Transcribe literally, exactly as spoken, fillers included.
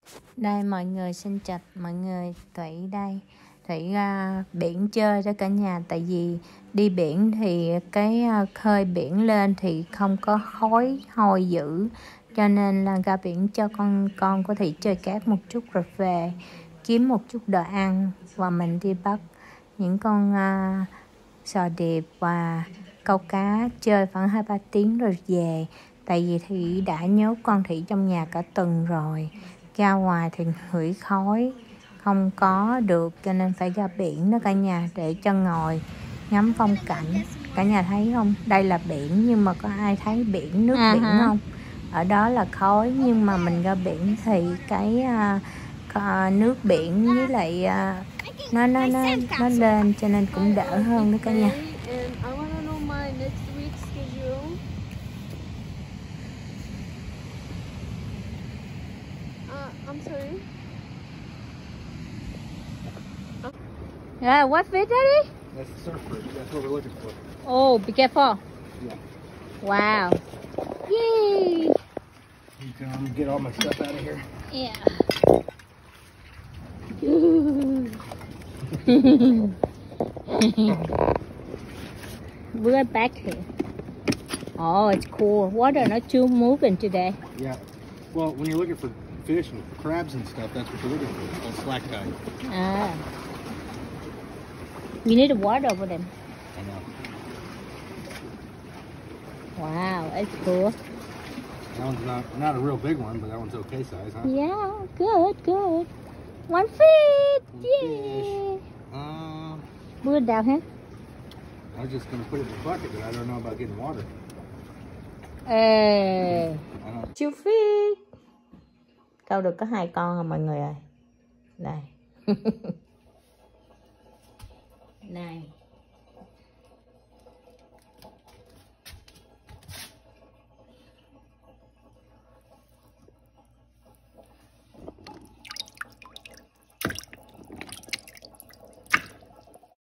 Đây mọi người, xin chào mọi người. Thủy đây. Thủy ra biển chơi đó cả nhà. Tại vì đi biển thì cái khơi biển lên thì không có khói hôi dữ, cho nên là ra biển cho con con có thể chơi cát một chút rồi về kiếm một chút đồ ăn, và mình đi bắt những con uh, sò điệp và câu cá, chơi khoảng hai ba tiếng rồi về. Tại vì Thủy đã nhốt con Thủy trong nhà cả tuần rồi, ra ngoài thì hửi khói không có được, cho nên phải ra biển đó cả nhà, để cho ngồi ngắm phong cảnh. Cả nhà thấy không, đây là biển nhưng mà có ai thấy biển, nước à biển hả? không? Ở đó là khói, nhưng mà mình ra biển thì cái uh, uh, nước biển với lại uh, nó nó nó nó lên, cho nên cũng đỡ hơn đó cả nhà. Yeah, what fish, Daddy? That's the surf bird. That's what we're looking for. Oh, be careful. Yeah. Wow. Yay. You can get all my stuff out of here. Yeah. We're back here. Oh, it's cool. Water not too moving today. Yeah. Well, when you're looking for fish and crabs and stuff, that's what you're looking for. It's called slack tide. Ah. We need water over them. I know. Wow, it's cool. That one's not not a real big one, but that one's okay size, huh? Yeah, good, good. One fish. One Yay. fish. Uh, Put it down here. I was just gonna put it in the bucket, but I don't know about getting water. Ê. Chú Phi câu được có hai con rồi mọi người ơi. Đây. Này.